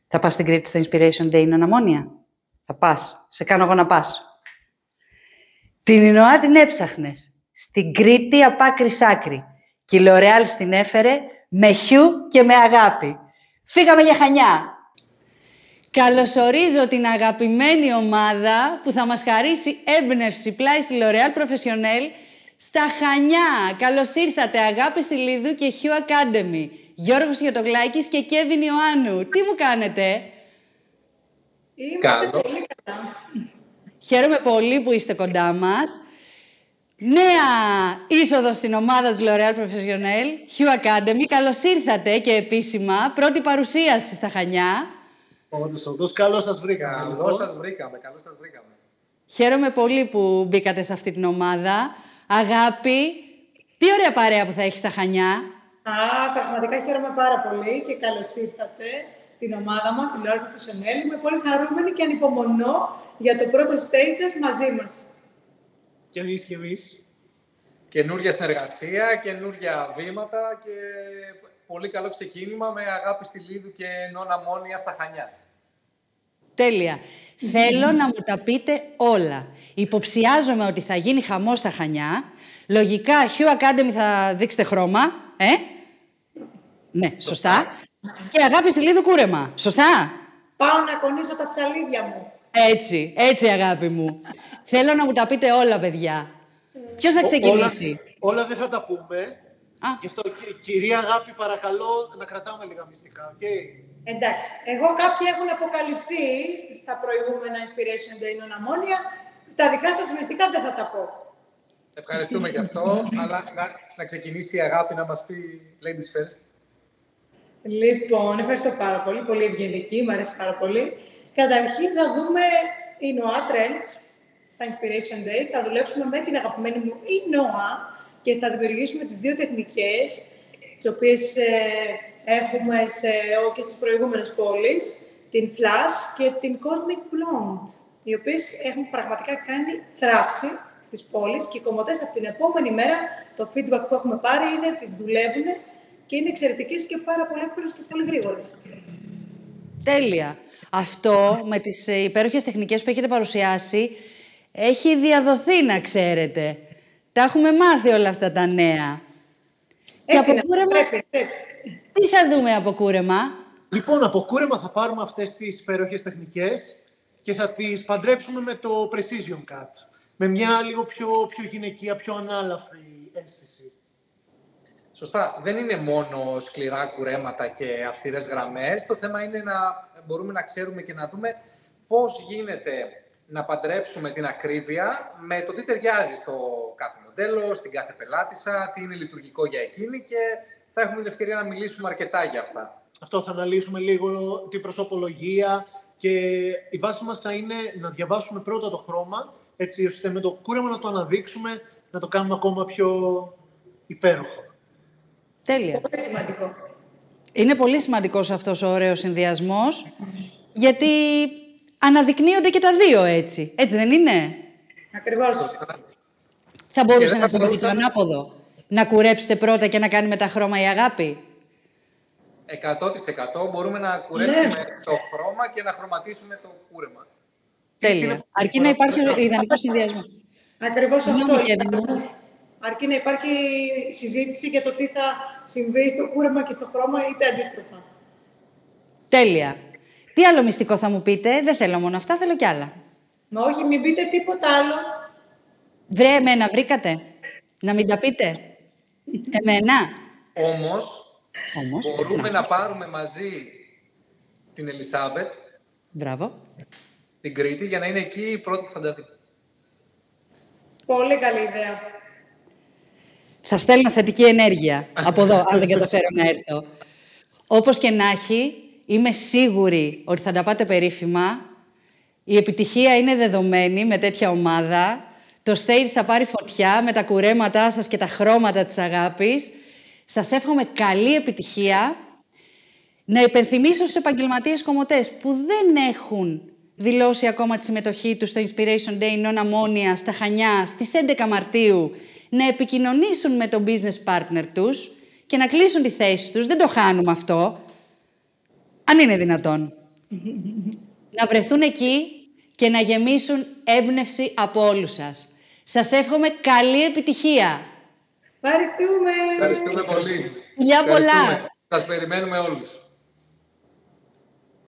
Θα πας στην Κρήτη στο Inspiration Day non ammonia? Θα πας. Σε κάνω εγώ να πας. Την Ινωά την έψαχνες. Στην Κρήτη απ' άκρη σ' άκρη. Και η L'Oréal στην έφερε με χιού και με αγάπη. Φύγαμε για Χανιά. Καλωσορίζω την αγαπημένη ομάδα που θα μας χαρίσει έμπνευση πλάι στη L'Oréal Professionnel στα Χανιά. Καλώς ήρθατε, Αγάπη Στυλίδου και Hue Academy. Γιώργος Γιωτογλάκης και Κέβιν Ιωάννου. Τι μου κάνετε? Είμαστε πολύ καλά. Χαίρομαι πολύ που είστε κοντά μας. Νέα είσοδο στην ομάδα της L'Oréal Professionnel, Hue Academy. Καλώς ήρθατε και επίσημα. Πρώτη παρουσίαση στα Χανιά. Όντως, καλώς σας βρήκαμε. Καλώς σας βρήκαμε. Χαίρομαι πολύ που μπήκατε σε αυτή την ομάδα. Αγάπη, τι ωραία παρέα που θα έχει στα Χανιά. Πραγματικά χαίρομαι πάρα πολύ και καλώς ήρθατε στην ομάδα μας, τη L'Oréal Professionnel. Είμαι πολύ χαρούμενη και ανυπομονώ για το πρώτο stage σας μαζί μας. Και εμείς. Καινούρια συνεργασία, καινούρια βήματα και πολύ καλό ξεκίνημα με Αγάπη Στυλίδου και non ammonia στα Χανιά. Τέλεια. Θέλω να μου τα πείτε όλα. Υποψιάζομαι ότι θα γίνει χαμός στα Χανιά. Λογικά, Hue Academy θα δείξετε χρώμα. Ναι, σωστά. Και Αγάπη Στυλίδου κούρεμα. Σωστά. Πάω να κονίσω τα ψαλίδια μου. Έτσι αγάπη μου. Θέλω να μου τα πείτε όλα, παιδιά. Ποιος θα ξεκινήσει? Όλα δεν θα τα πούμε. Γι' αυτό, κυρία Αγάπη, παρακαλώ να κρατάμε λίγα μυστικά. Okay. Εντάξει. Εγώ κάποιοι έχουν αποκαλυφθεί στα προηγούμενα Inspiration Day non ammonia. Τα δικά σας μυστικά δεν θα τα πω. Ευχαριστούμε γι' αυτό. Αλλά να ξεκινήσει η Αγάπη να μας πει ladies first. Λοιπόν, ευχαριστώ πάρα πολύ. Πολύ ευγενική, μου αρέσει πάρα πολύ. Καταρχήν θα δούμε Ινωά Trends στα Inspiration Day. Θα δουλέψουμε με την αγαπημένη μου Ινωά και θα δημιουργήσουμε τις δύο τεχνικές, τις οποίες έχουμε και στις προηγούμενες πόλεις, την Flash και την Cosmic Blonde, οι οποίες έχουν πραγματικά κάνει θράψη στις πόλεις και οι κομμωτές από την επόμενη μέρα, το feedback που έχουμε πάρει είναι τις δουλεύουν και είναι εξαιρετικές και πάρα πολύ εύκολες και πολύ γρήγορες. Τέλεια. Αυτό με τις υπέροχες τεχνικές που έχετε παρουσιάσει έχει διαδοθεί, να ξέρετε. Τα έχουμε μάθει όλα αυτά τα νέα. Έτσι και από κούρεμα, πρέπει. τι θα δούμε από κούρεμα? Λοιπόν, από κούρεμα θα πάρουμε αυτές τις υπέροχες τεχνικές και θα τις παντρέψουμε με το Precision Cut. Με μια λίγο πιο γυναικεία, πιο ανάλαφρη αίσθηση. Σωστά. Δεν είναι μόνο σκληρά κουρέματα και αυστηρές γραμμές. Το θέμα είναι να μπορούμε να ξέρουμε και να δούμε πώς γίνεται να παντρέψουμε την ακρίβεια με το τι ταιριάζει στο κάθε μοντέλο, στην κάθε πελάτησα, τι είναι λειτουργικό για εκείνη και θα έχουμε την ευκαιρία να μιλήσουμε αρκετά για αυτά. Αυτό θα αναλύσουμε λίγο την προσωπολογία και η βάση μας θα είναι να διαβάσουμε πρώτα το χρώμα, έτσι ώστε με το κούρεμα να το αναδείξουμε, να το κάνουμε ακόμα πιο υπέροχο. Τέλεια. Πολύ σημαντικό. Είναι πολύ σημαντικός αυτός ο ωραίος συνδυασμός, γιατί αναδεικνύονται και τα δύο έτσι. Έτσι δεν είναι? Ακριβώς. Θα μπορούσε να συμβεί το ανάποδο. Να κουρέψετε πρώτα και να κάνει με τα χρώμα η Αγάπη. 100% μπορούμε να κουρέψουμε το χρώμα και να χρωματίσουμε το κούρεμα. Τέλεια. Αρκεί να υπάρχει ο ιδανικός συνδυασμός. Ακριβώς αυτό. Αρκεί να υπάρχει συζήτηση για το τι θα συμβεί στο κούρεμα και στο χρώμα, είτε αντίστροφα. Τέλεια. Τι άλλο μυστικό θα μου πείτε? Δεν θέλω μόνο αυτά, θέλω κι άλλα. Μα όχι, μην πείτε τίποτα άλλο. Βρε, εμένα βρήκατε. Να μην τα πείτε. Εμένα. Όμως μπορούμε να πάρουμε μαζί την Ελισάβετ, Μπράβο, την Κρήτη, για να είναι εκεί η πρώτη που θα τα δει. Πολύ καλή ιδέα. Θα στέλνω θετική ενέργεια από εδώ, αν δεν καταφέρω να έρθω. Όπως και να έχει, είμαι σίγουρη ότι θα τα πάτε περίφημα. Η επιτυχία είναι δεδομένη με τέτοια ομάδα. Το stage θα πάρει φωτιά με τα κουρέματά σας και τα χρώματα της Αγάπης. Σας εύχομαι καλή επιτυχία. Να υπενθυμίσω στους επαγγελματίες κομμωτές που δεν έχουν δηλώσει ακόμα τη συμμετοχή τους στο Inspiration Day non ammonia στα Χανιά στις 11 Μαρτίου να επικοινωνήσουν με τον business partner τους και να κλείσουν τη θέση τους. Δεν το χάνουμε αυτό. Αν είναι δυνατόν. να βρεθούν εκεί και να γεμίσουν έμπνευση από όλους σας. Σας εύχομαι καλή επιτυχία. Ευχαριστούμε. Ευχαριστούμε πολύ. Φιλιά πολλά. Σας περιμένουμε όλους.